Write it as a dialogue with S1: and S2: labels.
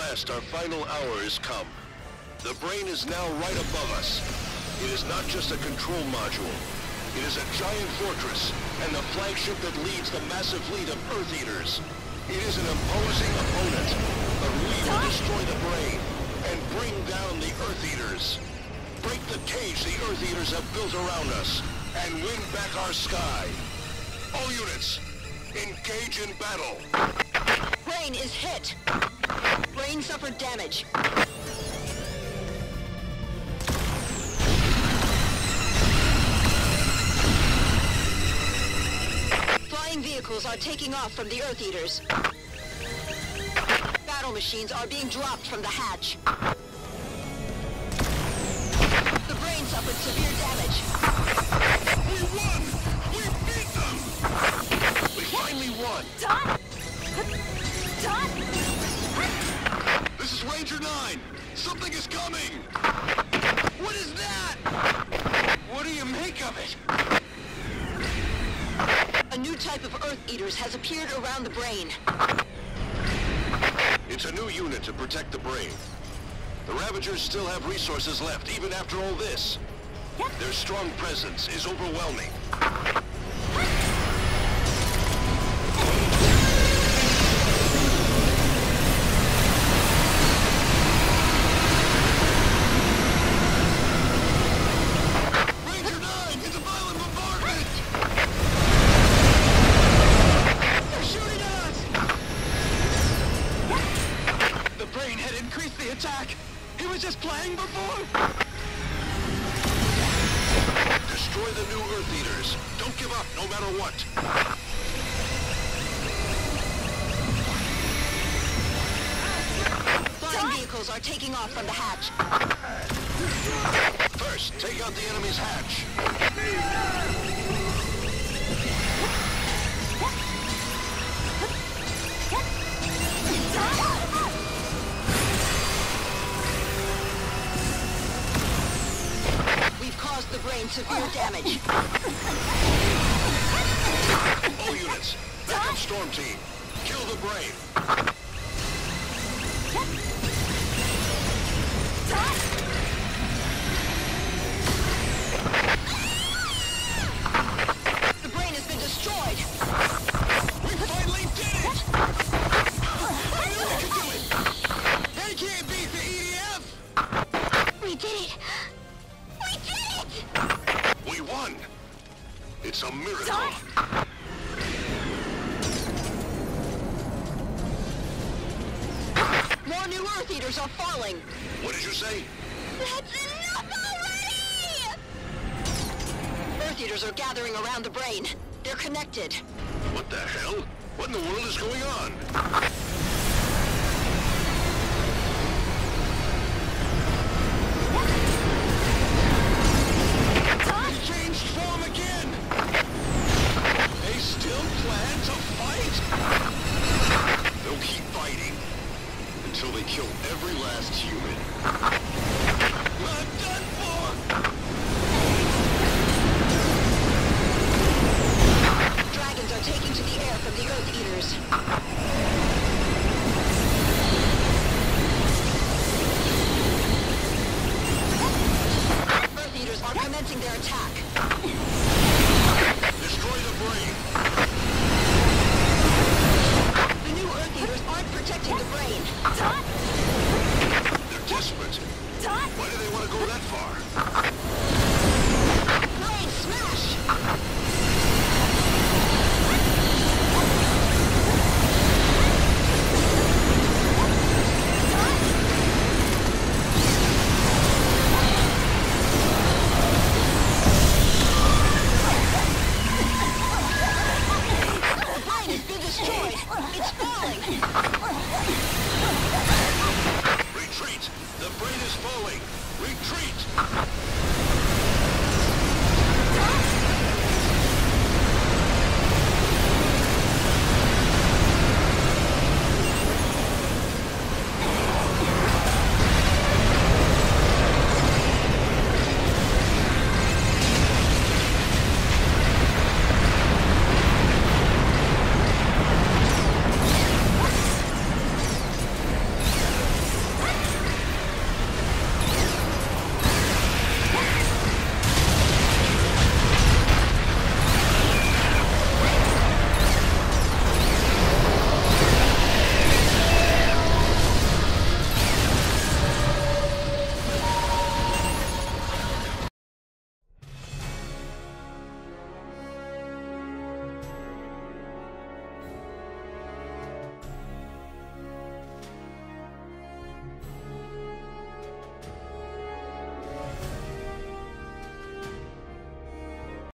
S1: last, our final hour has come. The brain is now right above us. It is not just a control module. It is a giant fortress, and the flagship that leads the massive fleet of Earth Eaters. It is an imposing opponent, but we will destroy the brain and bring down the Earth Eaters. Break the cage the Earth Eaters have built around us, and win back our sky. All units, engage in battle.
S2: Brain is hit. Brain suffered damage. Flying vehicles are taking off from the Earth Eaters. Battle machines are being dropped from the hatch. The brain suffered severe damage.
S1: We won! We beat them! We finally won!
S3: Done! Done!
S1: This is Ranger 9! Something is coming! What is that? What do you make of it?
S2: A new type of Earth Eaters has appeared around the brain.
S1: It's a new unit to protect the brain. The Ravagers still have resources left, even after all this. Their strong presence is overwhelming. Ranger 9! It's a violent bombardment! They're shooting at us! The brain had increased the attack! He was just playing before! Destroy the new Earth Eaters. Don't give up, no matter what.
S2: Flying vehicles are taking off from the hatch.
S1: First, take out the enemy's hatch.
S2: We've caused the brain severe damage.
S1: All units, back up Storm Team. Kill the brain.
S2: The brain has been destroyed.
S1: We finally did it! I knew we could do it! They can't beat the EDF!
S3: We did it! We did it!
S1: We won! It's a miracle!
S3: Done.
S2: More new Earth Eaters are falling.
S1: What did you say?
S3: That's enough already!
S2: Earth Eaters are gathering around the brain. They're connected.
S1: What the hell? What in the world is going on?